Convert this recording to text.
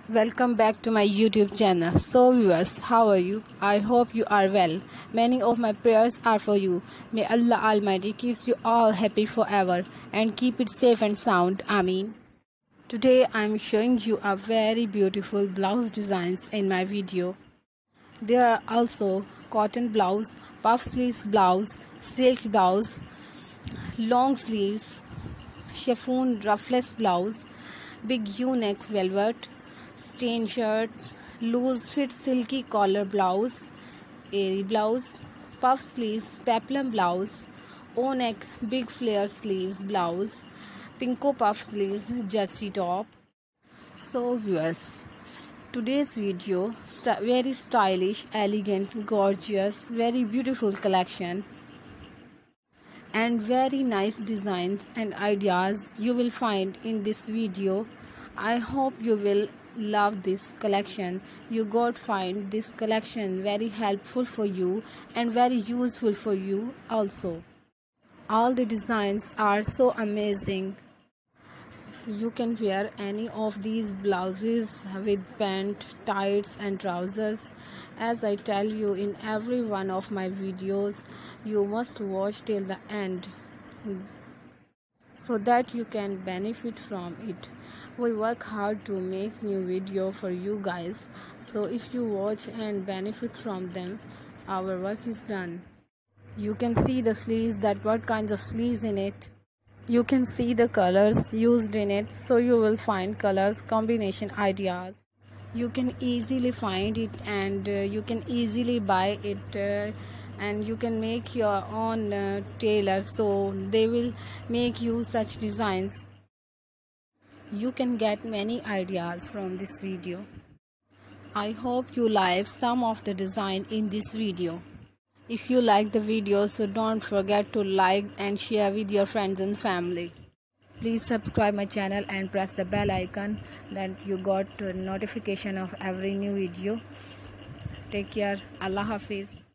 Welcome back to my YouTube channel. So viewers, how are you? I hope you are well. Many of my prayers are for you. May Allah Almighty keep you all happy forever and keep it safe and sound. Ameen. Today I am showing you a very beautiful blouse designs in my video. There are also cotton blouse, puff sleeves blouse, silk blouse, long sleeves, chiffon ruffless blouse, big U-neck velvet, stain shirts, loose fit silky collar blouse, airy blouse, puff sleeves, peplum blouse, O-neck big flare sleeves blouse, pinko puff sleeves jersey top. So viewers, today's video very stylish, elegant, gorgeous, very beautiful collection and very nice designs and ideas you will find in this video. I hope you will love this collection. You got find this collection very helpful for you and very useful for you also. All the designs are so amazing. You can wear any of these blouses with pant, tights and trousers. As I tell you in every one of my videos, you must watch till the end so that you can benefit from it. We work hard to make new video for you guys, so if you watch and benefit from them, our work is done. You can see the sleeves, that what kinds of sleeves in it. You can see the colors used in it, so you will find colors combination ideas. You can easily find it and you can easily buy it and you can make your own tailor, so they will make you such designs. You can get many ideas from this video. I hope you like some of the design in this video. If you like the video, so don't forget to like and share with your friends and family. Please subscribe my channel and press the bell icon that you got notification of every new video. Take care. Allah Hafiz.